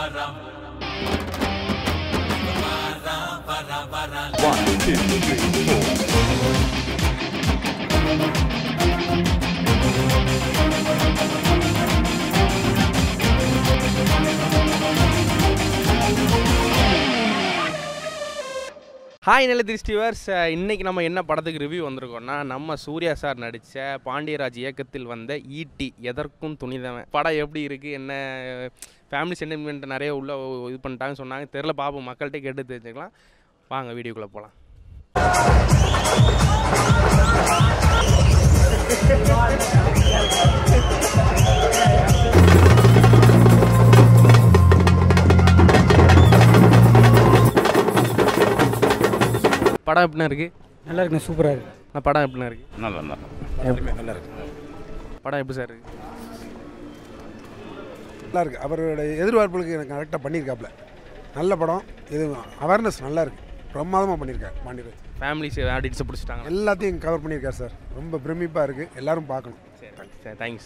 Hi Nellai360 viewers, இன்றைக்கி நம்ம என்ன படத்துக்கு ரிவ்யூ வந்திருக்கோம்னா, நம்ம சூர்யா சார் நடித்த பாண்டியராஜ் இயக்கத்தில் வந்த ஈட்டி எதற்கும் துணிந்தவன் படம் எப்படி இருக்குது, என்ன ஃபேமிலி சென்டிமெண்ட் நிறைய உள்ள இது பண்ணிட்டாங்கன்னு சொன்னாங்க. தெரில, பார்ப்போம், மக்கள்கிட்ட கேட்டு தெரிஞ்சுக்கலாம். வாங்க வீடியோக்குள்ளே போகலாம். படம் எப்படின்னா இருக்குது? நல்லா இருக்குண்ணே, சூப்பராக இருக்குது. படம் எப்படின்னா இருக்குது? நல்லா இருக்குது. படம் எப்படி சார் இருக்குது? நல்லா இருக்குது. அவரோட எதிர்பார்ப்புகளுக்கு எனக்கு கரெக்டாக பண்ணியிருக்காப்புல. நல்ல படம். இது அவேர்னஸ் நல்லா இருக்குது. பிரமாதமாக பண்ணியிருக்காரு பாண்டியராஜ். ஃபேமிலி ஆடியன்ஸை பிடிச்சிட்டாங்க, எல்லாத்தையும் கவர் பண்ணியிருக்காரு சார். ரொம்ப பிரமிப்பாக இருக்குது. எல்லோரும் பார்க்கணும். சரி, தேங்க்ஸ்.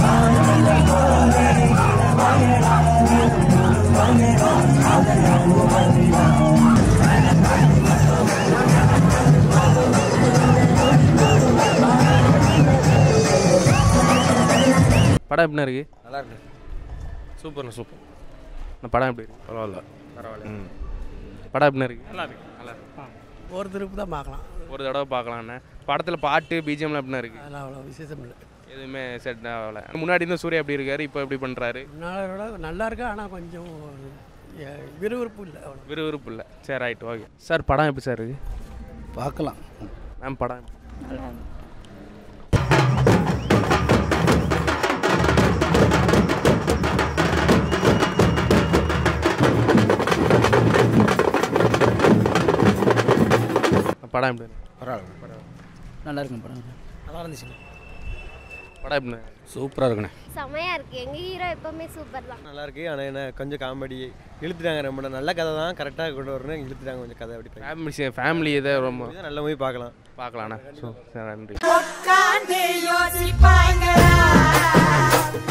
படம் எப்படின்னா இருக்குது? நல்லா இருக்கு. சூப்பர். இந்த படம் எப்படி இருக்குது? பரவாயில்ல. படம் எப்படின்னா இருக்குது? நல்லா இருக்கு. ஒரு திருப்பு தான் பார்க்கலாம், ஒரு தடவை பார்க்கலாண்ணே. படத்தில் பாட்டு பிஜிஎம்லாம் எப்படின்னா இருக்குது? அதெல்லாம் அவ்வளோ விசேஷம் இல்லை, எதுவுமே செட் ஆகலை. முன்னாடி இருந்த சூர்யா எப்படி இருக்காரு, இப்போ எப்படி பண்ணுறாரு? முன்னாடி நல்லா இருக்கு, ஆனால் கொஞ்சம் விறுவிறுப்பு இல்லை. அவ்வளோ விறுவிறுப்பு இல்லை. சரி, ரைட், ஓகே சார். படம் எப்படி சார் இருக்குது? பார்க்கலாம் மேம். படம் படம் எப்படி? பரவாயில்ல, நல்லா இருக்குங்க. படம் நல்லா இருந்துச்சுங்க. படம் எப்படி? சூப்பராக இருக்குண்ணே, செமையாக இருக்குது. எங்கள் ஹீரோ எப்போவுமே சூப்பர் தான். நல்லா இருக்குது. ஆனால் என்ன கொஞ்சம் காமெடி இழுத்துட்டாங்க. ரொம்ப நல்ல கதை தான், கரெக்டாக கொண்டு வரணும். இழுத்துட்டாங்க கொஞ்சம் கதை. அப்படி ஃபேமிலி இதை ரொம்ப நல்ல மூவி பார்க்கலாண்ணா. சரி, நன்றி.